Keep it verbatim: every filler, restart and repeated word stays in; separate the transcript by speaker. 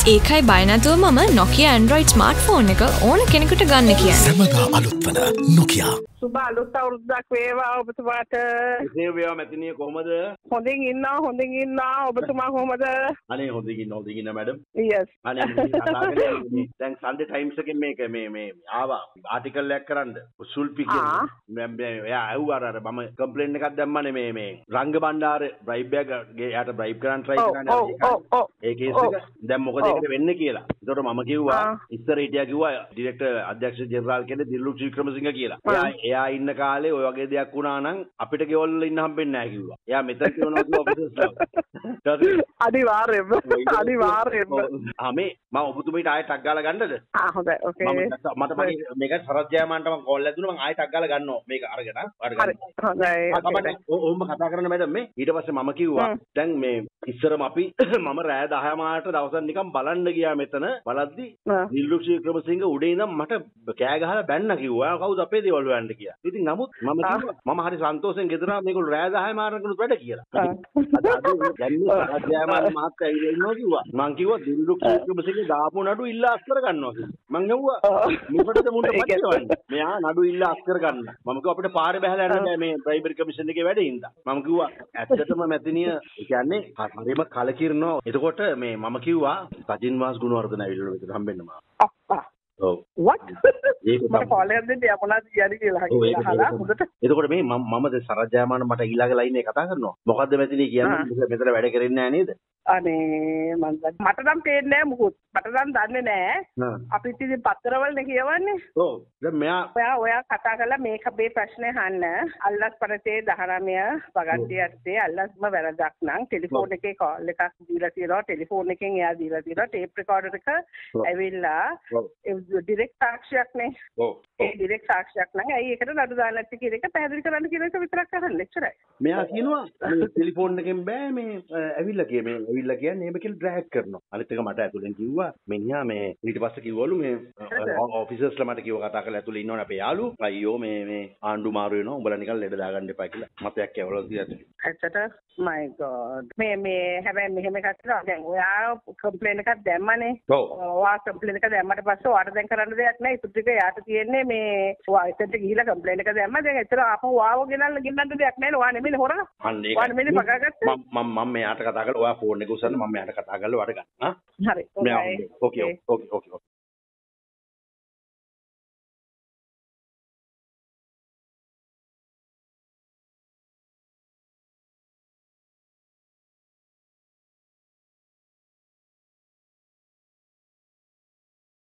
Speaker 1: ඒකයි බය නැතුව මම Nokia Android smartphone එක ඕන කෙනෙකුට ගන්න කියන්නේ.
Speaker 2: සමදා අලුත් වන Nokia.
Speaker 3: සුබ අලුත් අවුරුද්දක් වේවා ඔබතුමාට.
Speaker 4: එසේ වේවා මැතිණිය කොහමද?
Speaker 3: හොඳින් ඉන්නවා හොඳින් ඉන්නවා ඔබතුමා කොහමද?
Speaker 4: අනේ හොඳින් ඉන්නවා හොඳින් ඉන්නවා මැඩම්.
Speaker 3: Yes.
Speaker 4: අනේ මේ දැන් Sunday Times එකෙන් මේක මේ මේ ආවා ආටිකල් එකක් කරන්න. සුල්පි කියන මම එයා ඇහුවා අර මම කම්ප්ලේන්ට් එකක් දැම්මනේ මේ මේ රංග බණ්ඩාර බ්‍රයිබ් එක යාට බ්‍රයිබ් කරන්න try කරන්නේ. ඒ කේස් එක දැන් මොකද ඒකට වෙන්නේ කියලා. ඒතකොට මම කිව්වා ඉස්සර හිටියා කිව්වා ඩිරෙක්ටර් අධ්‍යක්ෂ ජෙනරාල් කෙනෙක් දිල්රුක්ෂි වික්‍රමසිංහ කියලා. එයා එයා ඉන්න කාලේ ඔය වගේ දෙයක් වුණා නම් අපිට ගෙවල් වල ඉන්න හම්බෙන්නේ නැහැ කිව්වා. එයා මෙතන කියනවා කිව්වා ඔෆිසර්ස්ලා.
Speaker 3: අනිවාර්යයෙන්ම අනිවාර්යයෙන්ම.
Speaker 4: ආ මේ මම ඔබතුමීට ආයෙත් ටක් ගාලා ගන්නද?
Speaker 3: ආ හොඳයි ඕකේ.
Speaker 4: මම මට මේක සරත් ජයමාන්ට මම කෝල් එකක් දුන්නා මම ආයෙත් ටක් ගාලා ගන්නවා මේක අරගෙන.
Speaker 3: හරි හොඳයි.
Speaker 4: ඔහොම කතා කරන්න මැඩම් මේ ඊට පස්සේ මම කිව්වා දැන් මේ ඉස්සරම අපි මම රෑ දහය මාට දවසක් නිකන් බලන්න ගියා මෙතන බලද්දි දිල්රුක්ෂි වික්‍රමසිංහ උඩේ ඉඳන් මට කෑ ගහලා බැන්න කිව්වා කවුද අපේ දේවල් හොයන්න කියලා. ඉතින් නමුත් මම කිව්වා මම හරි සන්තෝෂෙන් ගෙදර මේගොල්ලෝ රෑ දහය මාරකනුත් වැඩ කියලා. අද අද දැන් රාජ්‍යමාන මහත්තයා ඇවිල්ලා ඉන්නවා කිව්වා. මං කිව්වා දිල්රුක්ෂි වික්‍රමසිංහ දාපු නඩු ඉල්ලා අස්කර ගන්නවා කියලා. මං ඇහුවා මොකටද මුන්ට පච්චවන්නේ? මෙයා නඩු ඉල්ලා අස්කර ගන්න. මම කිව්වා අපිට පාරේ බහලා යන්න බෑ මේ ප්‍රයිමරි කමිෂන් එකේ වැඩේ ඉඳලා. මම කිව්වා ඇත්තටම මැතිණිය ඒ කියන්නේ හරිම කලකිරනවා. එතකොට මේ මම කිව්වා සජින් වාස් ගුණවර්ධන ඇවිල්ලා මෙතන හම්බෙන්න මම.
Speaker 3: අප්පා.
Speaker 4: ඔව්.
Speaker 3: what? මට කෝල් එකක් දෙන්න යමුණා කියන්නේ කියලා අහලා හොඳට.
Speaker 4: එතකොට මේ මම මමද සරත් ජයමාන මට ඊළඟ ලයින් එකේ කතා කරනවා. මොකද්ද මැතිණිය කියන්නේ මෙතන වැඩ කරන්නේ නැහැ නේද?
Speaker 3: අනේ මම මට නම් තේරෙන්නේ නැහැ මුකුත්. මට නම් දන්නේ නැහැ. අපිත් ඉතින් පත්තරවලනේ කියවන්නේ.
Speaker 4: ඔව්. දැන් මෙයා
Speaker 3: ඔයා ඔයා කතා කරලා මේක මේ ප්‍රශ්නේ අහන්න. අල්ලස් පනතේ දහනවය වගන්ති යත්තේ අල්ලස්ම වැරදක් නම් ටෙලිෆෝන් එකේ කෝල් එකක් දීලා තියෙනවා. ටෙලිෆෝන් එකෙන් එයා දීලා තියෙනවා. ටේප් රෙකෝඩර් එක ඇවිල්ලා ඒ ඩිරෙක්ට් සාක්ෂියක් නේ. ඔව්. ඒ ඩිරෙක්ට් සාක්ෂියක් නම් ඇයි ඒකට නඩු දාන්න නැති කියන එක පැහැදිලි කරන්න කියන එක විතරක් කරන්න එච්චරයි.
Speaker 4: මෙයා කියනවා මේ ටෙලිෆෝන් එකෙන් බෑ මේ ඇවිල්ලා කිය මේ ඇවිල්ලා කියන්නේ එහෙම කියලා ඩ්‍රැග් කරනවා. අනිත් එක මට ඇතුලෙන් කිව්වා මෙන්නා මේ ඊට පස්සේ කිව්වලු මේ ඔෆිසර්ස්ලා මට කිව්වා කතා කරලා ඇතුලේ ඉන්නවනේ අපේ යාළු. අයියෝ මේ මේ ආණ්ඩු මාරු වෙනවා. උඹලා නිකන් ලෙඩ දාගන්න එපා කියලා මතයක් ඇවවල තියලා.
Speaker 3: ඇත්තට my god මේ මේ හැබැයි මෙහෙම එකක් තියෙනවා. දැන් ඔයා කම්ප්ලේන් එකක් දැම්මනේ.
Speaker 4: ඔව්.
Speaker 3: ඔයා කම්ප්ලේන් එක දැම්මට පස්සේ ඔයාට දැන් කරන්න දෙයක් නැහැ. ඉතුරු ටික යාට තියෙන්නේ මේ ඔයා එතනට ගිහිලා කම්ප්ලේන් එක දැම්මා. දැන් එතන ආපහු ඔයාව ගෙනල්ලා ගෙන්නන්න දෙයක් නැහැ නේ. ඔයා නෙමෙයි හොරගා.
Speaker 4: අන්න ඒක.
Speaker 3: ඔයා නෙමෙයි පගාගත්තේ.
Speaker 4: මම මම මෙයාට කතා කරලා ඔයා ෆෝන් එක උස්සන්න මම මෙයාට කතා කරලා වඩ ගන්න. හා?
Speaker 3: හරි.
Speaker 4: ඕකේ ඕකේ ඕකේ ඕකේ.